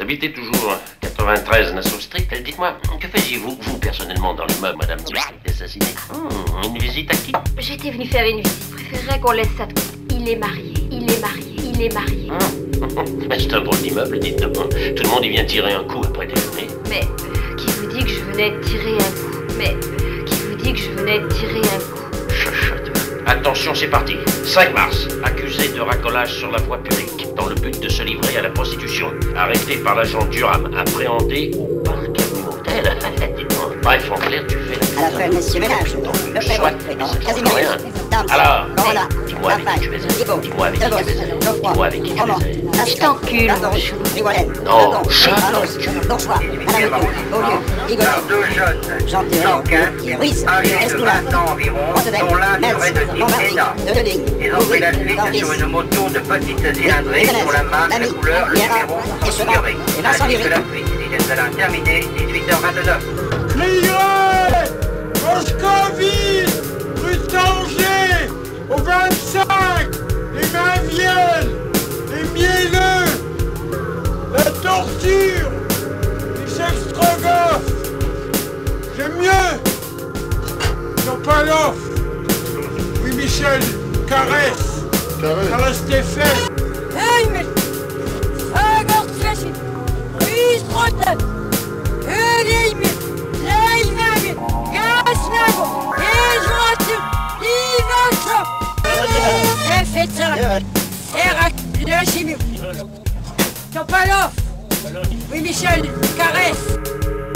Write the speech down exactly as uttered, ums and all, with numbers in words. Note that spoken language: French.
habitez toujours quatre-vingt-treize Nassau Street. Dites-moi, que faisiez-vous, vous, personnellement, dans l'immeuble, madame assassinée? Mmh, une visite à qui? J'étais venue faire une visite. Je préférerais qu'on laisse ça de côté. Il est marié, il est marié, il est marié. Mmh. C'est un drôle d'immeuble, dites donc. Tout le monde y vient tirer un coup après déjeuner. Mais euh, qui vous dit que je venais de tirer un coup? Mais euh, qui vous dit que je venais de tirer un coup? Chuchote. Attention, c'est parti. cinq mars. Accusé de racolage sur la voie publique dans le but de se livrer à la prostitution. Arrêté par l'agent Durham. Appréhendé au parc Motel. Bref, en clair, tu fais la... Alors, messieurs, ménage, le prévôt, Casimir, Dame, Alors, Corolla, dis-moi avec qui tu baisais. Thibault, Dis-moi avec qui tu baisais. Dis-moi avec qui tu Roman, baisais. Je t'encule, mon chou. Rigolette, Non, Legon, Charles. Arlos, Bourgeois, Madame Lecour, Beaulieu, Rigolet, Deux jeunes, Jean Théorin, Ruiz, âgés de Escoula, vingt ans environ, Roosevelt, dont l'un Metz, serait de type Bombardier, Hénin. Dedeling, Ils ont pris la fuite Dorvis, sur une moto de petite cylindrée Nicolas, dont la marque, la Lamy, couleur, le Vieira, numéro sont Echemin, ignorés. et Vincent Ainsi que Viry. la fuite est à terminée, dix-huit heures vingt-neuf. Cligneret, Moscoville, rue Tanger, au vingt-cinq, les mains vielles, les mielleux, la torture, les sextrogophes. J'aime mieux. Non, pas l'offre. Oui, Michel, caresse. Caresse. Caresse tes fesses. Hey, mais... Ögerträschen, Rüstrotte, Ögeimir, Leijnagel, Gasnagel, Esrotte, Ivanka. Eh, faites ça. Eh, rac, lâchez-moi. Topalov. Oui, Michel, caresse.